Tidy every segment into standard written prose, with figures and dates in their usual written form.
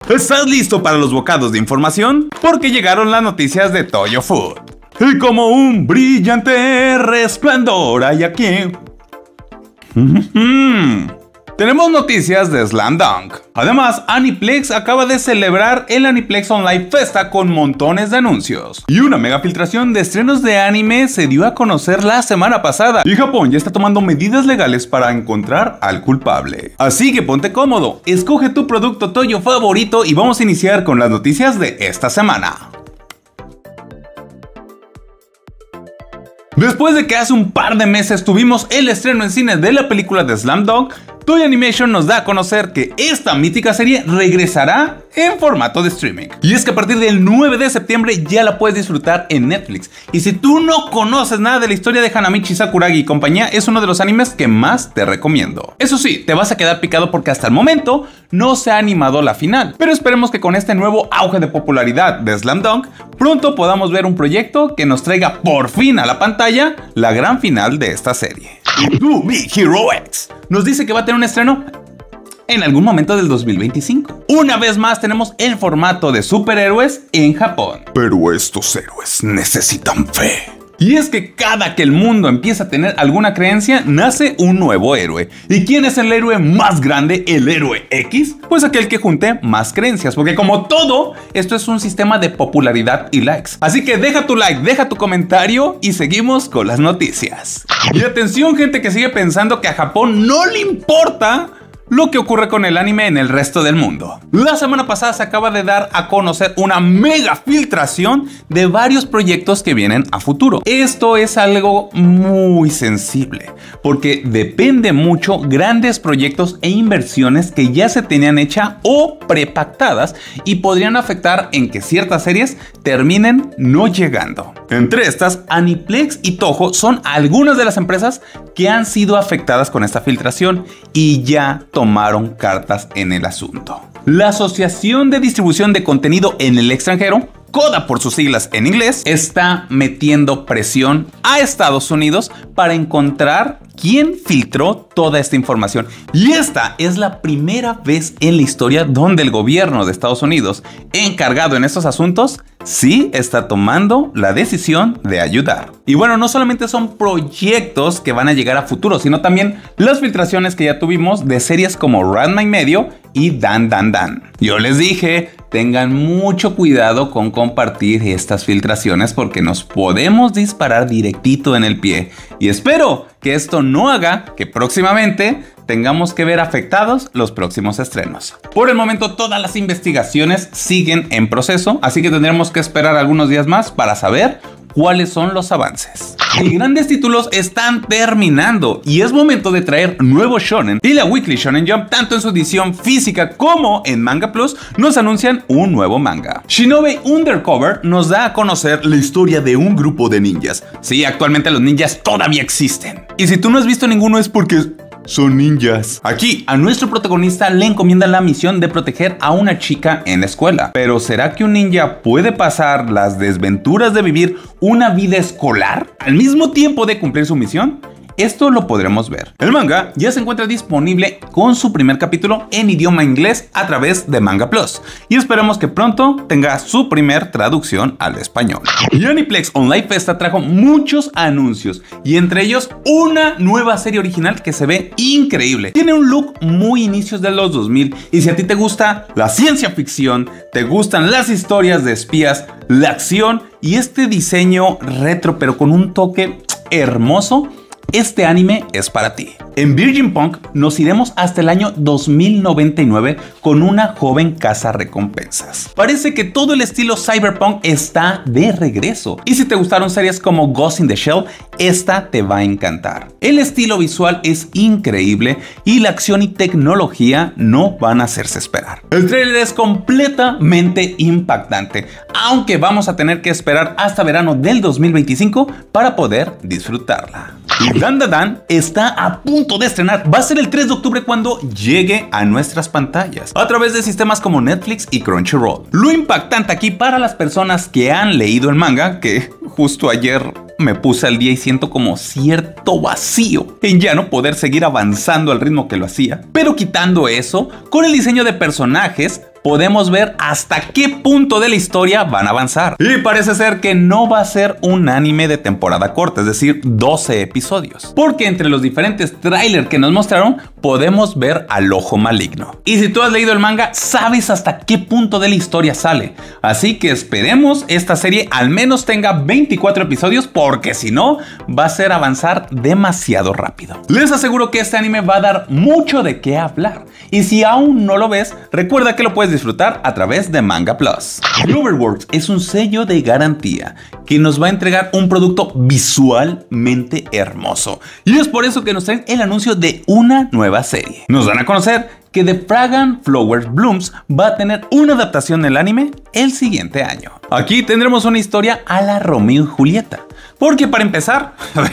¿Estás listo para los bocados de información? Porque llegaron las noticias de Toyo Food. Y como un brillante resplandor hay aquí. Tenemos noticias de Slam Dunk. Además, Aniplex acaba de celebrar el Aniplex Online Festa con montones de anuncios. Y una mega filtración de estrenos de anime se dio a conocer la semana pasada. Y Japón ya está tomando medidas legales para encontrar al culpable. Así que ponte cómodo, escoge tu producto Toyo favorito y vamos a iniciar con las noticias de esta semana. Después de que hace un par de meses tuvimos el estreno en cine de la película de Slam Dunk, Toei Animation nos da a conocer que esta mítica serie regresará en formato de streaming. Y es que a partir del 9 de septiembre ya la puedes disfrutar en Netflix. Y si tú no conoces nada de la historia de Hanamichi Sakuragi y compañía, es uno de los animes que más te recomiendo. Eso sí, te vas a quedar picado porque hasta el momento no se ha animado la final. Pero esperemos que con este nuevo auge de popularidad de Slam Dunk, pronto podamos ver un proyecto que nos traiga por fin a la pantalla la gran final de esta serie. Y To Be Hero X nos dice que va a tener un estreno en algún momento del 2025. Una vez más tenemos el formato de superhéroes en Japón. Pero estos héroes necesitan fe. Y es que cada que el mundo empieza a tener alguna creencia, nace un nuevo héroe. ¿Y quién es el héroe más grande, el héroe X? Pues aquel que junte más creencias, porque como todo, esto es un sistema de popularidad y likes. Así que deja tu like, deja tu comentario y seguimos con las noticias. Y atención, gente que sigue pensando que a Japón no le importa lo que ocurre con el anime en el resto del mundo. La semana pasada se acaba de dar a conocer una mega filtración de varios proyectos que vienen a futuro. Esto es algo muy sensible, porque depende mucho grandes proyectos e inversiones que ya se tenían hecha o prepactadas y podrían afectar en que ciertas series terminen no llegando. Entre estas, Aniplex y Toho son algunas de las empresas que han sido afectadas con esta filtración y ya tomaron cartas en el asunto. La Asociación de Distribución de Contenido en el Extranjero, CODA por sus siglas en inglés, está metiendo presión a Estados Unidos para encontrar quién filtró toda esta información. Y esta es la primera vez en la historia donde el gobierno de Estados Unidos, encargado en estos asuntos, sí está tomando la decisión de ayudar. Y bueno, no solamente son proyectos que van a llegar a futuro, sino también las filtraciones que ya tuvimos de series como Ranma y medio y Dan Dan Dan. Yo les dije, tengan mucho cuidado con compartir estas filtraciones porque nos podemos disparar directito en el pie. Y espero que esto no haga que próximamente tengamos que ver afectados los próximos estrenos. Por el momento todas las investigaciones siguen en proceso, así que tendremos que esperar algunos días más para saber cuáles son los avances. Y grandes títulos están terminando y es momento de traer nuevos shonen. Y la Weekly Shonen Jump, tanto en su edición física como en Manga Plus, nos anuncian un nuevo manga. Shinobi Undercover nos da a conocer la historia de un grupo de ninjas. Sí, actualmente los ninjas todavía existen. Y si tú no has visto ninguno es porque son ninjas. Aquí a nuestro protagonista le encomienda la misión de proteger a una chica en la escuela. Pero ¿será que un ninja puede pasar las desventuras de vivir una vida escolar al mismo tiempo de cumplir su misión? Esto lo podremos ver. El manga ya se encuentra disponible con su primer capítulo en idioma inglés a través de Manga Plus y esperemos que pronto tenga su primer traducción al español. Y Aniplex Online Festa trajo muchos anuncios y entre ellos una nueva serie original que se ve increíble. Tiene un look muy inicios de los 2000 y si a ti te gusta la ciencia ficción, te gustan las historias de espías, la acción y este diseño retro pero con un toque hermoso, este anime es para ti. En Virgin Punk nos iremos hasta el año 2099 con una joven cazarrecompensas. Parece que todo el estilo cyberpunk está de regreso. Y si te gustaron series como Ghost in the Shell, esta te va a encantar. El estilo visual es increíble y la acción y tecnología no van a hacerse esperar. El trailer es completamente impactante, aunque vamos a tener que esperar hasta verano del 2025 para poder disfrutarla. Y Dan Dan Dan está a punto de estrenar. Va a ser el 3 de octubre cuando llegue a nuestras pantallas a través de sistemas como Netflix y Crunchyroll. Lo impactante aquí para las personas que han leído el manga, que justo ayer me puse al día y siento como cierto vacío en ya no poder seguir avanzando al ritmo que lo hacía. Pero quitando eso, con el diseño de personajes, podemos ver hasta qué punto de la historia van a avanzar. Y parece ser que no va a ser un anime de temporada corta, es decir, 12 episodios. Porque entre los diferentes trailers que nos mostraron, podemos ver al ojo maligno. Y si tú has leído el manga, sabes hasta qué punto de la historia sale. Así que esperemos esta serie al menos tenga 24 episodios, porque si no, va a ser avanzar demasiado rápido. Les aseguro que este anime va a dar mucho de qué hablar. Y si aún no lo ves, recuerda que lo puedes disfrutar a través de Manga Plus. Cloverworks es un sello de garantía que nos va a entregar un producto visualmente hermoso. Y es por eso que nos traen el anuncio de una nueva serie. Nos dan a conocer que The Fragrant Flowers Blooms va a tener una adaptación del anime el siguiente año. Aquí tendremos una historia a la Romeo y Julieta. Porque para empezar,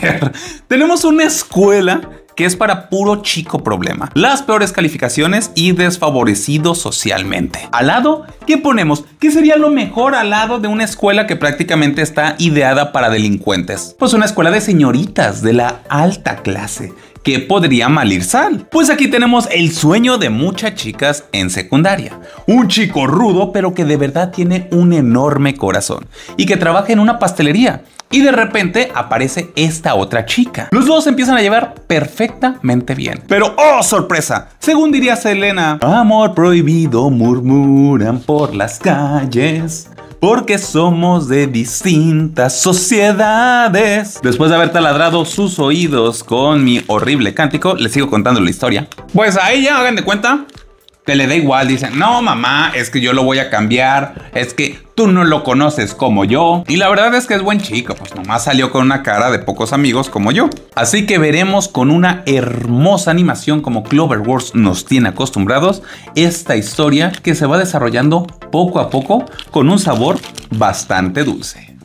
tenemos una escuela que es para puro chico problema, las peores calificaciones y desfavorecidos socialmente. Al lado, ¿qué ponemos? ¿Qué sería lo mejor al lado de una escuela que prácticamente está ideada para delincuentes? Pues una escuela de señoritas de la alta clase. ¿Qué podría mal ir sal? Pues aquí tenemos el sueño de muchas chicas en secundaria. Un chico rudo, pero que de verdad tiene un enorme corazón y que trabaja en una pastelería. Y de repente aparece esta otra chica. Los dos se empiezan a llevar perfectamente bien. Pero ¡oh, sorpresa! Según diría Selena, amor prohibido murmuran por las calles, porque somos de distintas sociedades. Después de haber taladrado sus oídos con mi horrible cántico, les sigo contando la historia. Pues a ella, hagan de cuenta que le da igual. Dicen, no mamá, es que yo lo voy a cambiar, es que tú no lo conoces como yo. Y la verdad es que es buen chico, pues nomás salió con una cara de pocos amigos como yo. Así que veremos con una hermosa animación como Cloverworks nos tiene acostumbrados esta historia que se va desarrollando poco a poco con un sabor bastante dulce.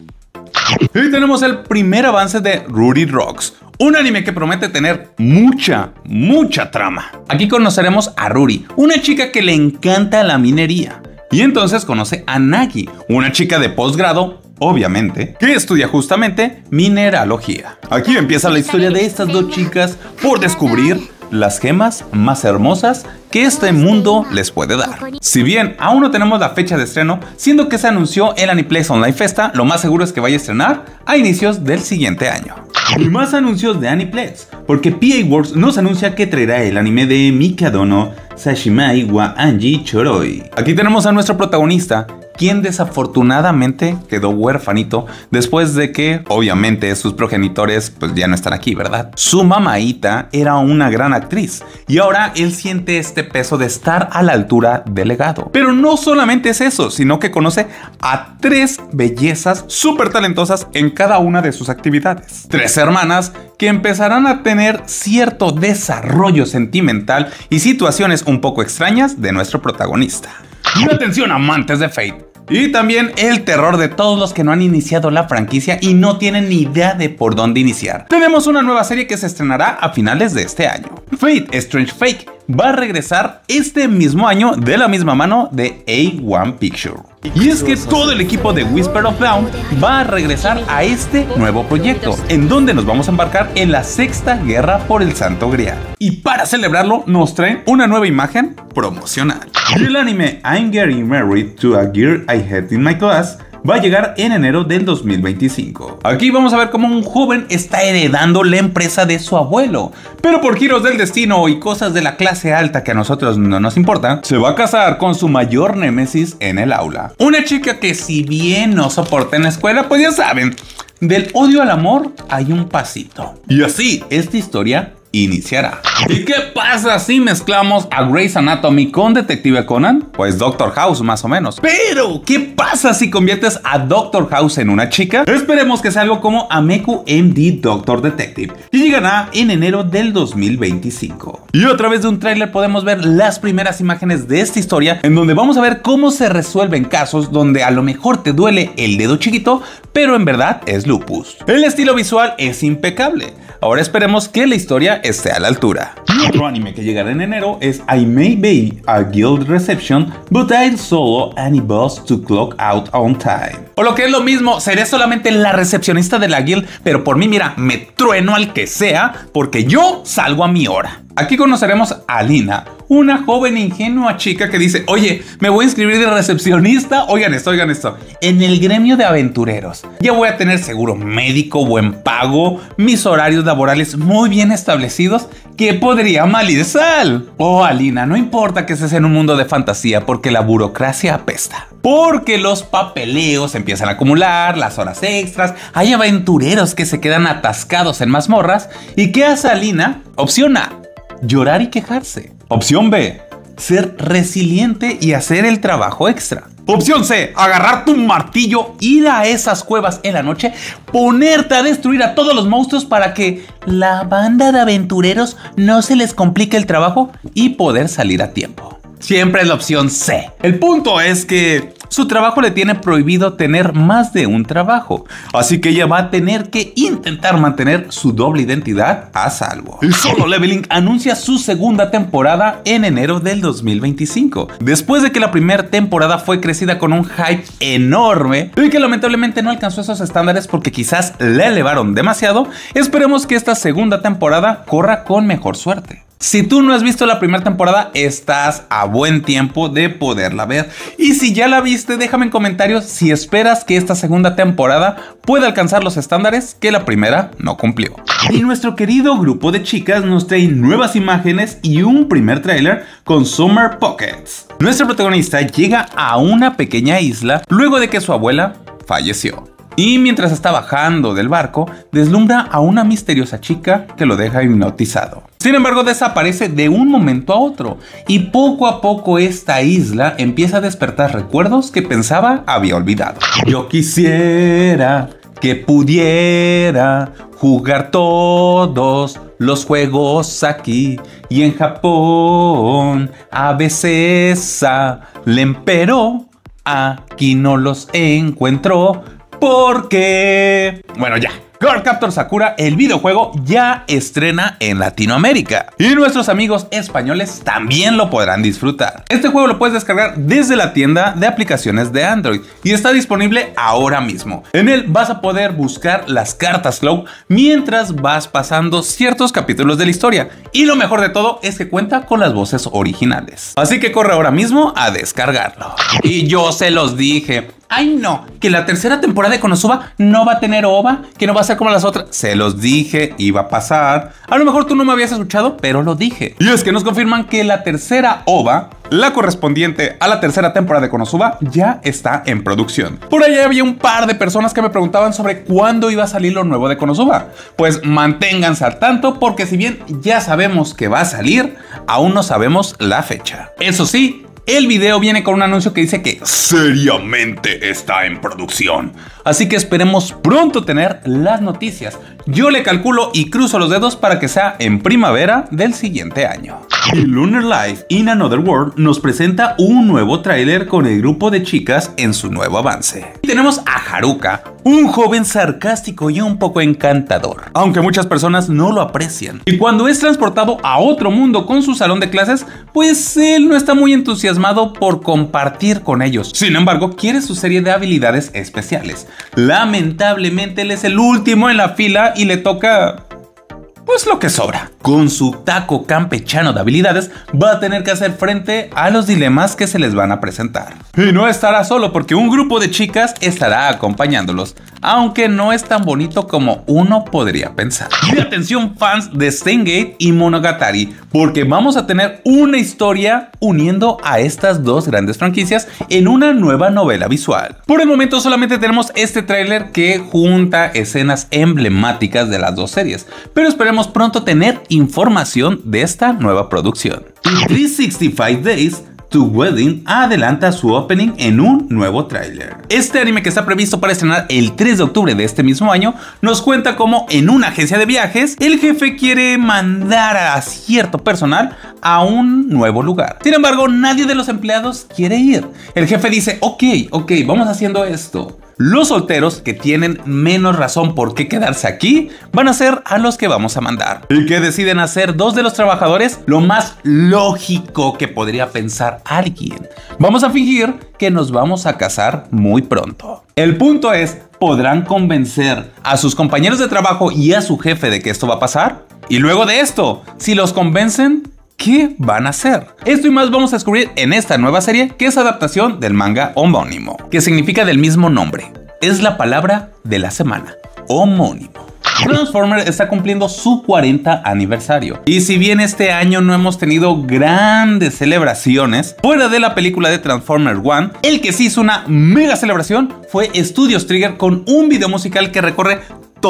Y tenemos el primer avance de Ruri Rocks, un anime que promete tener mucha trama. Aquí conoceremos a Ruri, una chica que le encanta la minería. Y entonces conoce a Nagi, una chica de posgrado, obviamente, que estudia justamente mineralogía. Aquí empieza la historia de estas dos chicas por descubrir las gemas más hermosas que este mundo les puede dar. Si bien aún no tenemos la fecha de estreno, siendo que se anunció el Aniplex Online Festa, lo más seguro es que vaya a estrenar a inicios del siguiente año. Y más anuncios de Aniplex, porque PA Works nos anuncia que traerá el anime de Mikadono Sashimai wa Anji Choroi. Aquí tenemos a nuestro protagonista, quien desafortunadamente quedó huérfanito después de que, obviamente, sus progenitores pues ya no están aquí, ¿verdad? Su mamaíta era una gran actriz y ahora él siente este peso de estar a la altura del legado. Pero no solamente es eso, sino que conoce a 3 bellezas súper talentosas en cada una de sus actividades. 3 hermanas que empezarán a tener cierto desarrollo sentimental y situaciones un poco extrañas de nuestro protagonista. Y atención, amantes de Fate. Y también el terror de todos los que no han iniciado la franquicia y no tienen ni idea de por dónde iniciar. Tenemos una nueva serie que se estrenará a finales de este año. Fate Strange Fake va a regresar este mismo año de la misma mano de A1 Picture. Y es que todo el equipo de Whisper of Dawn va a regresar a este nuevo proyecto, en donde nos vamos a embarcar en la 6ª guerra por el Santo Grial. Y para celebrarlo nos traen una nueva imagen promocional. Y el anime I'm Getting Married to a Girl I Had in My Class va a llegar en enero del 2025. Aquí vamos a ver cómo un joven está heredando la empresa de su abuelo, pero por giros del destino y cosas de la clase alta que a nosotros no nos importan, se va a casar con su mayor némesis en el aula. Una chica que, si bien no soporta en la escuela, pues ya saben, del odio al amor hay un pasito. Y así esta historia iniciará. ¿Y qué pasa si mezclamos a Grey's Anatomy con Detective Conan? Pues Doctor House más o menos. Pero ¿qué pasa si conviertes a Doctor House en una chica? Esperemos que sea algo como Ameku MD Doctor Detective, y llegará en enero del 2025. Y a través de un tráiler podemos ver las primeras imágenes de esta historia, en donde vamos a ver cómo se resuelven casos donde a lo mejor te duele el dedo chiquito, pero en verdad es lupus. El estilo visual es impecable. Ahora esperemos que la historia esté a la altura. Y otro anime que llegará en enero es I May Be a Guild Reception, but I'll solo any boss to clock out on time. O lo que es lo mismo, seré solamente la recepcionista de la guild, pero por mí, mira, me trueno al que sea, porque yo salgo a mi hora. Aquí conoceremos a Lina, una joven ingenua chica que dice: oye, me voy a inscribir de recepcionista, oigan esto, en el gremio de aventureros. Ya voy a tener seguro médico, buen pago, mis horarios laborales muy bien establecidos. ¿Qué podría mal ir sal? Oh, Alina, no importa que estés en un mundo de fantasía porque la burocracia apesta. Porque los papeleos empiezan a acumular, las horas extras, hay aventureros que se quedan atascados en mazmorras. ¿Y qué hace Alina? Opción A: llorar y quejarse. Opción B: ser resiliente y hacer el trabajo extra. Opción C: agarrar tu martillo, ir a esas cuevas en la noche, ponerte a destruir a todos los monstruos para que la banda de aventureros no se les complique el trabajo y poder salir a tiempo. Siempre es la opción C. El punto es que su trabajo le tiene prohibido tener más de un trabajo, así que ella va a tener que intentar mantener su doble identidad a salvo. El Solo Leveling anuncia su segunda temporada en enero del 2025, después de que la primera temporada fue crecida con un hype enorme y que lamentablemente no alcanzó esos estándares porque quizás la elevaron demasiado. Esperemos que esta segunda temporada corra con mejor suerte. Si tú no has visto la primera temporada, estás a buen tiempo de poderla ver. Y si ya la viste, déjame en comentarios si esperas que esta segunda temporada pueda alcanzar los estándares que la primera no cumplió. Y nuestro querido grupo de chicas nos trae nuevas imágenes y un primer tráiler con Summer Pockets. Nuestra protagonista llega a una pequeña isla luego de que su abuela falleció. Y mientras está bajando del barco, deslumbra a una misteriosa chica que lo deja hipnotizado. Sin embargo, desaparece de un momento a otro y poco a poco esta isla empieza a despertar recuerdos que pensaba había olvidado. Yo quisiera que pudiera jugar todos los juegos aquí y en Japón. A veces salen, pero aquí no los encuentro. Porque... bueno, ya. Cardcaptor Sakura, el videojuego, ya estrena en Latinoamérica y nuestros amigos españoles también lo podrán disfrutar. Este juego lo puedes descargar desde la tienda de aplicaciones de Android y está disponible ahora mismo. En él vas a poder buscar las cartas Clow mientras vas pasando ciertos capítulos de la historia, y lo mejor de todo es que cuenta con las voces originales. Así que corre ahora mismo a descargarlo. Y yo se los dije: ay no, que la tercera temporada de Konosuba no va a tener OVA, que no va a ser como las otras. Se los dije, iba a pasar. A lo mejor tú no me habías escuchado, pero lo dije. Y es que nos confirman que la tercera OVA, la correspondiente a la tercera temporada de Konosuba, ya está en producción. Por ahí había un par de personas que me preguntaban sobre cuándo iba a salir lo nuevo de Konosuba. Pues manténganse al tanto, porque si bien ya sabemos que va a salir, aún no sabemos la fecha. Eso sí, el video viene con un anuncio que dice que seriamente está en producción. Así que esperemos pronto tener las noticias. Yo le calculo y cruzo los dedos para que sea en primavera del siguiente año. Y Lunar Life in Another World nos presenta un nuevo tráiler con el grupo de chicas en su nuevo avance. Y tenemos a Haruka, un joven sarcástico y un poco encantador, aunque muchas personas no lo aprecian. Y cuando es transportado a otro mundo con su salón de clases, pues él no está muy entusiasmado por compartir con ellos. Sin embargo, quiere su serie de habilidades especiales. Lamentablemente él es el último en la fila y le toca... pues lo que sobra. Con su taco campechano de habilidades va a tener que hacer frente a los dilemas que se les van a presentar. Y no estará solo, porque un grupo de chicas estará acompañándolos, aunque no es tan bonito como uno podría pensar. Y atención fans de Steins Gate y Monogatari, porque vamos a tener una historia uniendo a estas dos grandes franquicias en una nueva novela visual. Por el momento solamente tenemos este tráiler que junta escenas emblemáticas de las dos series, pero esperemos pronto tener información de esta nueva producción. Y 365 Days to Wedding adelanta su opening en un nuevo tráiler. Este anime, que está previsto para estrenar el 3 de octubre de este mismo año, nos cuenta cómo en una agencia de viajes el jefe quiere mandar a cierto personal a un nuevo lugar. Sin embargo, nadie de los empleados quiere ir. El jefe dice: ok, vamos haciendo esto. Los solteros, que tienen menos razón por qué quedarse aquí, van a ser a los que vamos a mandar. ¿Y qué deciden hacer dos de los trabajadores? Lo más lógico que podría pensar alguien: vamos a fingir que nos vamos a casar muy pronto. El punto es, ¿podrán convencer a sus compañeros de trabajo y a su jefe de que esto va a pasar? Y luego de esto, si los convencen, ¿qué van a hacer? Esto y más vamos a descubrir en esta nueva serie, que es adaptación del manga homónimo, que significa del mismo nombre. Es la palabra de la semana, homónimo. Transformers está cumpliendo su 40 aniversario. Y si bien este año no hemos tenido grandes celebraciones, fuera de la película de Transformers One, el que sí hizo una mega celebración fue Studios Trigger con un video musical que recorre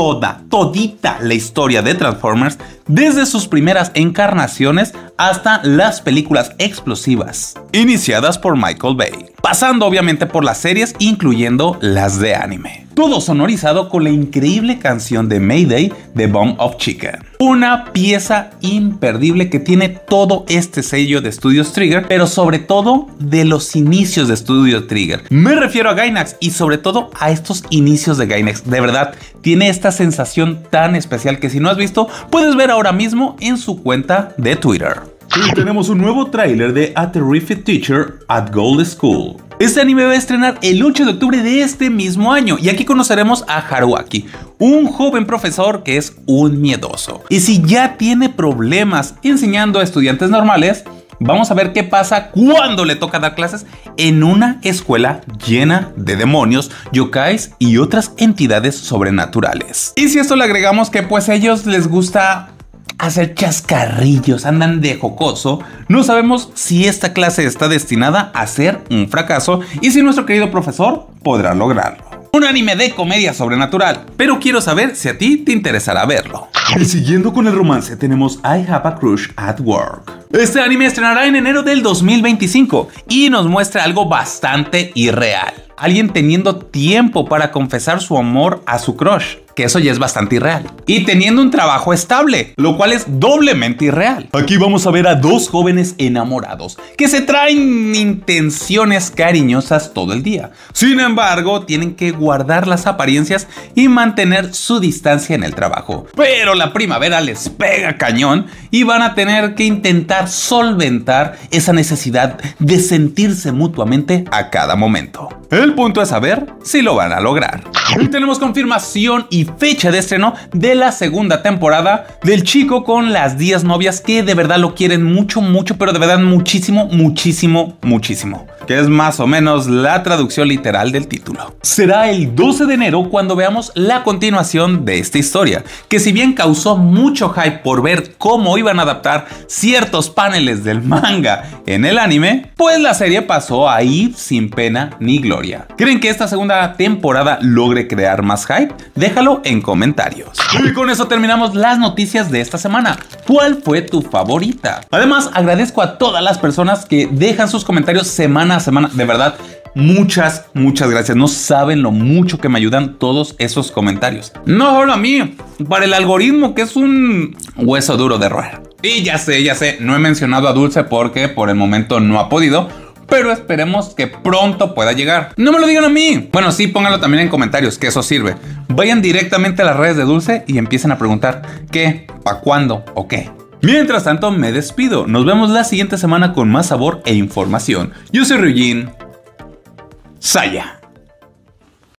todita la historia de Transformers, desde sus primeras encarnaciones hasta las películas explosivas, iniciadas por Michael Bay, pasando obviamente por las series, incluyendo las de anime. Todo sonorizado con la increíble canción de Mayday de Bomb of Chicken. Una pieza imperdible que tiene todo este sello de Studios Trigger, pero sobre todo de los inicios de Studios Trigger. Me refiero a Gainax y sobre todo a estos inicios de Gainax. De verdad, tiene esta sensación tan especial que si no has visto, puedes ver ahora mismo en su cuenta de Twitter. Y tenemos un nuevo tráiler de A Terrific Teacher at Gold School. Este anime va a estrenar el 8 de octubre de este mismo año y aquí conoceremos a Haruaki, un joven profesor que es un miedoso. Y si ya tiene problemas enseñando a estudiantes normales, vamos a ver qué pasa cuando le toca dar clases en una escuela llena de demonios, yokais y otras entidades sobrenaturales. Y si a esto le agregamos que pues a ellos les gusta hacer chascarrillos, andan de jocoso, no sabemos si esta clase está destinada a ser un fracaso y si nuestro querido profesor podrá lograrlo. Un anime de comedia sobrenatural, pero quiero saber si a ti te interesará verlo. Y siguiendo con el romance tenemos I Have a Crush at Work. Este anime estrenará en enero del 2025 y nos muestra algo bastante irreal. Alguien teniendo tiempo para confesar su amor a su crush, que eso ya es bastante irreal. Y teniendo un trabajo estable, lo cual es doblemente irreal. Aquí vamos a ver a dos jóvenes enamorados que se traen intenciones cariñosas todo el día. Sin embargo, tienen que guardar las apariencias y mantener su distancia en el trabajo. Pero la primavera les pega cañón y van a tener que intentar solventar esa necesidad de sentirse mutuamente a cada momento. El punto es saber si lo van a lograr. Hoy tenemos confirmación y fecha de estreno de la segunda temporada del chico con las 10 novias que de verdad lo quieren mucho, pero de verdad muchísimo, que es más o menos la traducción literal del título. Será el 12 de enero cuando veamos la continuación de esta historia, que si bien causó mucho hype por ver cómo iban a adaptar ciertos paneles del manga en el anime, pues la serie pasó ahí sin pena ni gloria. ¿Creen que esta segunda temporada logre crear más hype? Déjalo en comentarios. Y con eso terminamos las noticias de esta semana. ¿Cuál fue tu favorita? Además, agradezco a todas las personas que dejan sus comentarios semana a semana. De verdad, muchas gracias. No saben lo mucho que me ayudan todos esos comentarios. No solo a mí, para el algoritmo, que es un hueso duro de roer. Y ya sé, no he mencionado a Dulce porque por el momento no ha podido, pero esperemos que pronto pueda llegar. No me lo digan a mí. Bueno, sí, pónganlo también en comentarios, que eso sirve. Vayan directamente a las redes de Dulce y empiecen a preguntar qué, para cuándo o qué. Mientras tanto, me despido. Nos vemos la siguiente semana con más sabor e información. Yo soy Ryujin Saya.